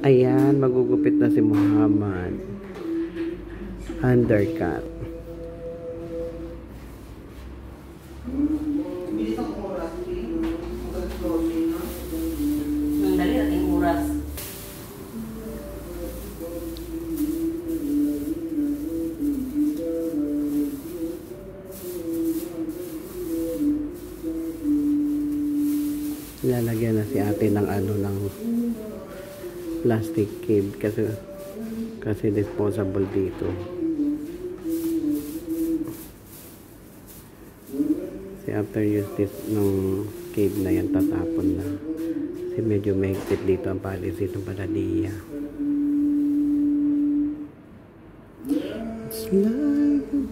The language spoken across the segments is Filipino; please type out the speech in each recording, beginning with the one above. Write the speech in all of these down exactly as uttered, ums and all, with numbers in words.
Ayan, magugupit na si Muhammad. Undercut. Dali natin oras. Lalagyan na si ate ng ano ng plastic cave kasi kasi disposable dito. Si after use this nung cave na yan tatapon na. Kasi medyo mahigpit dito ang policy ng Paladilla. It's like a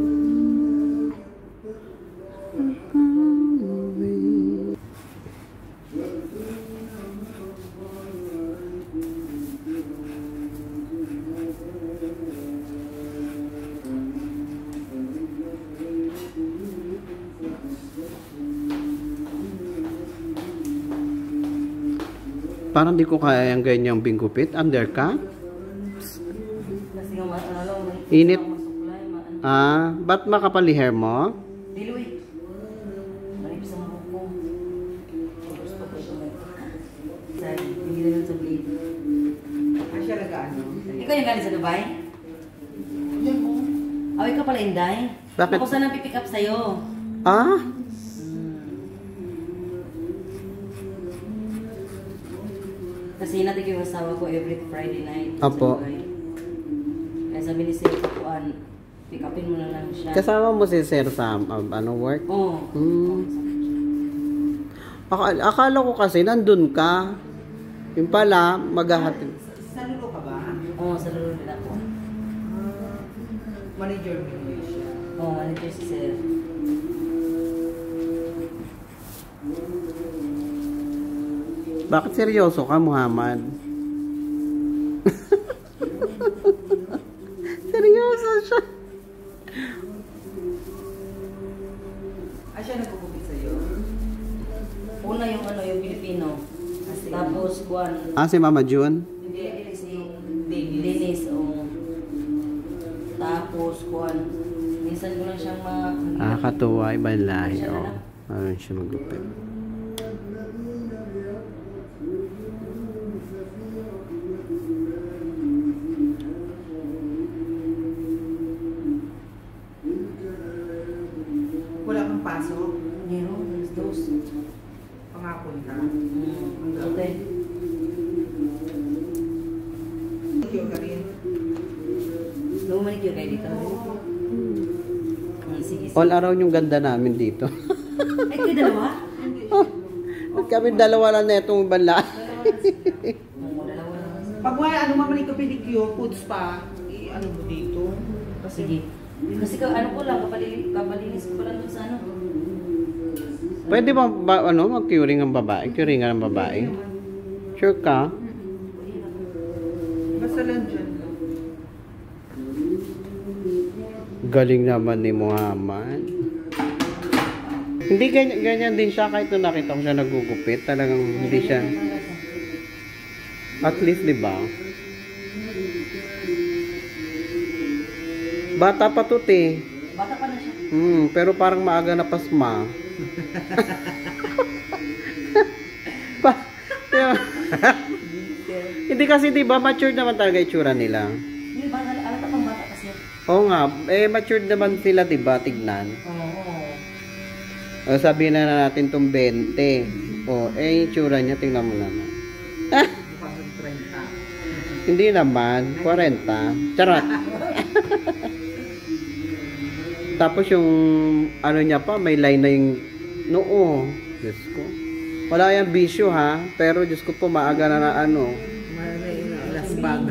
parang di ko kaya yung ganyang bingupit. Undercut? Kasi yung ano lang, init. Ah, ba't makapal hair mo? Diluy. Manipis ang buko. Gusto ko ito. Sorry, hindi na lang sa blade. Ah, siya nag-ano? Ikaw yung galing sa Dubai? Yan mo. Away ka pala, Inday. Bakit? Ako sana pipick up sa'yo. Ah? Kasi natin yung asawa ko every Friday night. Apo. Kaya sabi ni Sir Kapuan, pick upin mo na lang siya. Kasama mo si Sir Sam, um, ano, work? Oo. Hmm. Akala, akala ko kasi nandun ka. Yung pala, maghahatid. Sa lulo ka ba? Oo, sa lalo din ako. Ah, manager mo yun siya. Oo, manager si Sir. Bakit seryoso ka, Muhammad? Seryoso siya. Ah, siya nagpupupit sa'yo? Una yung ano, yung Pilipino. Tapos, Juan. Ah, si Mama June? Hindi, si Dennis. Oo. Tapos, Juan. Minsan ko lang siyang ma... Ah, katuwa, ibang lahi. Oh. Ayun siya magupit. Wala kang pasok? Meron, alas dos. Pangapon ka? Hmm, okay. Manicure ka rin? Nung manicure kayo dito. Hmm, sige, sige. All around yung ganda namin dito. Ay, kayo dalawa? At kami dalawa lang na itong banla. Oo, dalawa lang. Pag wala, ano mamanito pedicure, foods pa, i-ano mo dito? Sige. Kasi ka, ano ko lang, kapalinis, kapalinis ko pa lang dun sa ano. Pwede ba, ba ano, mag-curing ang babae? Curing ang babae? Sure ka? Basta lang dyan. Galing naman ni Muhammad. Hindi ganyan, ganyan din siya kahit nung nakita ko siya nagugupit. Talagang hindi siya. At least, di ba? Bata pa to, te. Bata pa na siya. Hmm, pero parang maaga na pasma. pa, diba? Hindi kasi, di ba, matured naman talaga itsura nila. Hindi, bata, alata pang bata kasi. Oo nga, eh, matured naman sila, di ba, tignan. Oo, oo. O, sabihin na natin itong twenty. O, eh, itsura niya, tingnan mo naman. Ah, Mukhang trenta. hindi naman, forty. Charot. Tapos yung, ano niya pa, may line na yung noo. Diyos ko. Wala yung bisyo, ha? Pero, Diyos ko po, maaga na na ano. May last bag.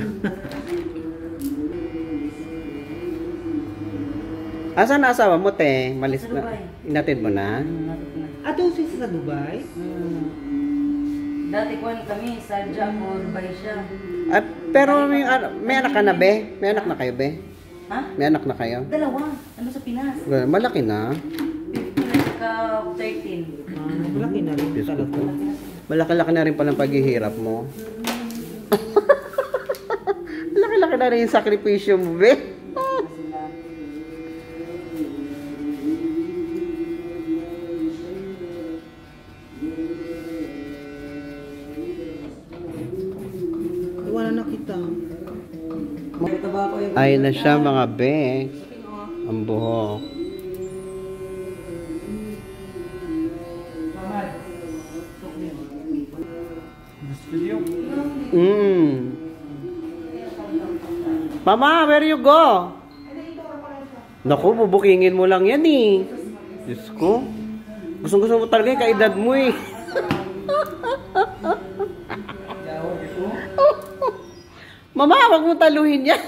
Asan na asawa mo, te? Malis Sa na. Dubai. Inatid mo na? Hmm, natin na. Ato si sa Dubai? Hmm. Dati kuhan kami, sadya ko, Dubai siya. At, pero may, ano, may anak ka na, be? May anak na kayo, be? Ha? May anak na kayo? Dalawa. Ano sa Pinas? Malaki na. Pinas ka thirteen. Ah, malaki na rin Diyos ko talaga. po. Malaki-laki na rin palang paghihirap mo. Malaki rin yung sakripisyo mo, be. Sila. Wala na kita. Magtaba ko yung... Ay na siya, mga be. Ang buhok. Mm. Mama, where you go? Naku, bubukingin mo lang yan eh. Diyos ko. Gusto gusto mo talaga yung kaedad mo eh. Mama, wag mo taluhin yan.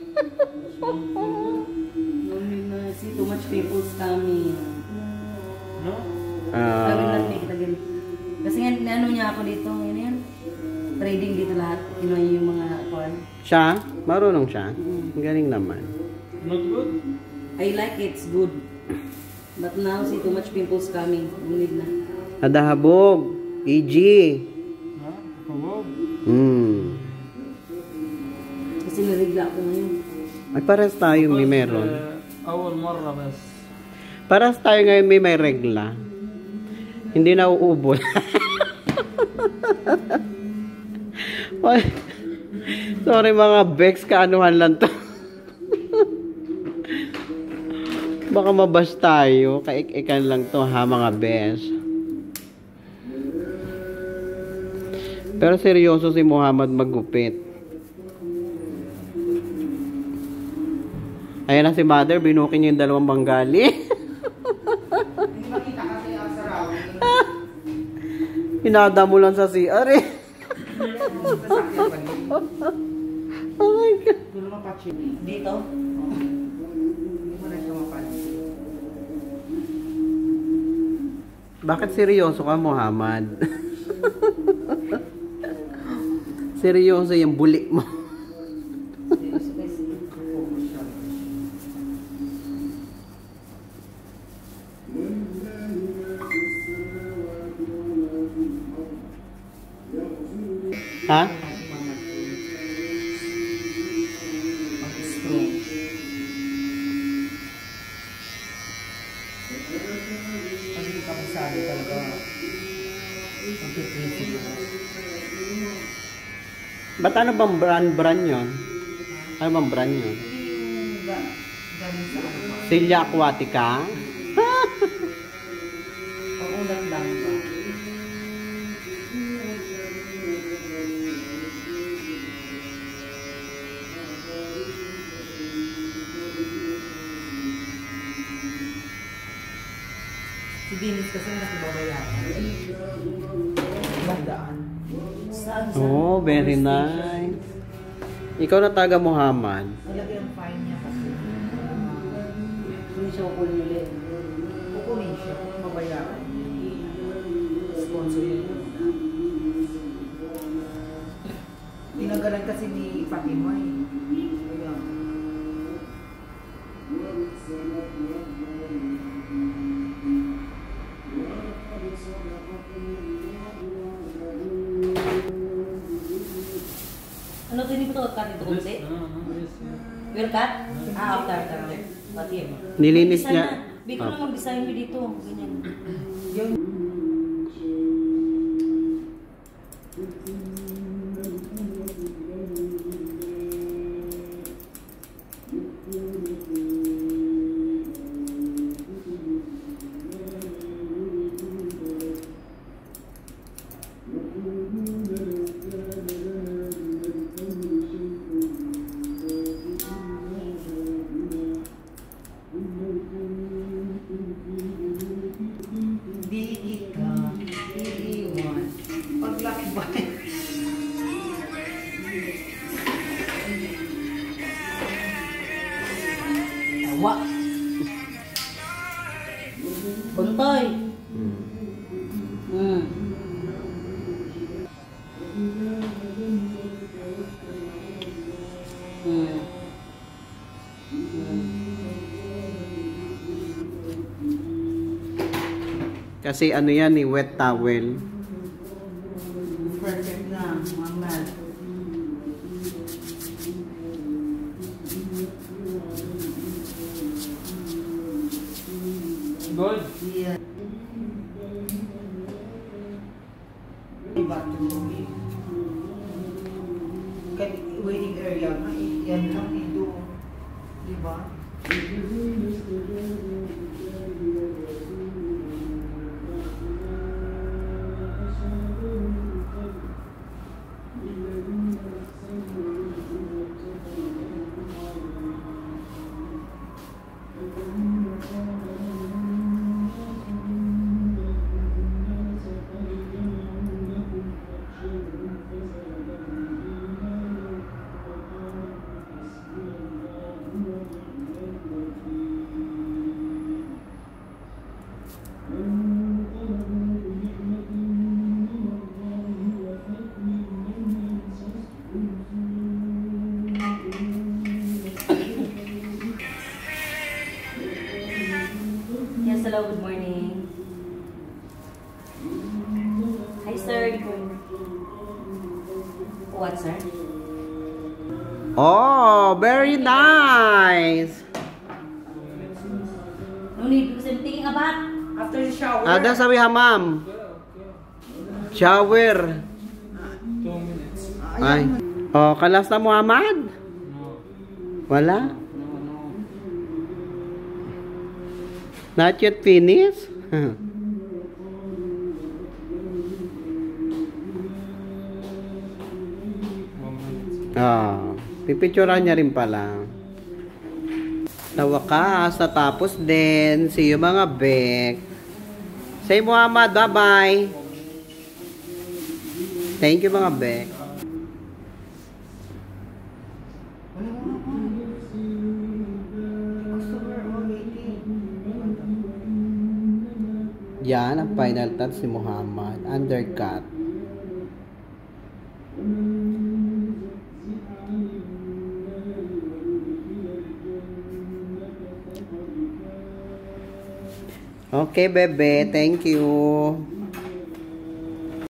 See too much people's coming. No? Gawin Ah, lang may kita ganun. Kasi nga, ano niya ako dito, yun yan. Trading dito lahat. Kinuha niya yung mga kuwan. siya? Marunong siya? Ang galing naman. Not good? I like it, it's good. But now, see too much pimples coming. Unid na. Nadahabog. E G. Ha? Pagod? Hmm. Kasi narigla ako ngayon. Ay, paras tayo may meron. أول مرة بس. Paras tayo ngayon may may regla. Hindi na uubol. Sorry mga Bex, kaanuhan lang to. Baka mabash tayo. Kaik-ikan lang to ha mga Bex. Pero seryoso si Muhammad maggupit. Ayan na si Mother, binukin niya yung dalawang Bengali. Hindi makita kasi ang surrounding. Hinada mo lang sa C R eh. Sasakyan pa rin. Oh my God. Dulo mapatsi. Dito? Hindi mo na siya mapatsi. Bakit seryoso ka, Muhammad? Seryoso yung buli mo. Seryoso kasi. Focus siya. Ha? Strong. Pag hindi ka masabi talaga, magpiprinsip mo. Ba't ano bang brand brand yun? Ano bang brand yun? Hindi yung ga- galing sa ano ba? Silya Aquatica? Pagulat lang ba? Si Dennis kasi nakibabayaran. Bandaan. Saan? Saan? Oh, very nice. Ikaw na taga Muhammad. Malaki ang fine niya kasi. Hindi siya kukunin ulit. Kukunin siya kung mabayaran. Sponsor yun. Tinanggalan kasi ni Fatima eh. Kaya, Ano ito hindi ko ito cut ito kunti? Ah, yes. Will cut? Ah, after, after. Pati yun. Nilinis Bisa niya. na. Biko lang mag-design mo dito. Ganyan. yung di ka iiwan. Paglakbay. Tawa. Buntoy. Hmm. Hmm. Kasi ano yan ni wet towel. Perfect na, Muhammad. good. Yeah. Diba? Kan waiting area nga, yan lang dito. Diba? Yes, hello, good morning. Hi, sir. What, sir? Oh, very nice. No need, because I'm taking a bath. After the shower. Ada sabi hamam. Shower. Two minutes. Ay. Oh, kalas na Muhammad? No. Wala? No, no. Not yet finished? One minute. Oh, pipicturean niya rin pala. Sa wakas, natapos din. See you mga bek. Say Muhammad, bye-bye. Thank you mga bek. Wala nga nga. Customer all waiting. Yan ang final touch si Muhammad. Undercut. Okay, bebe. Thank you.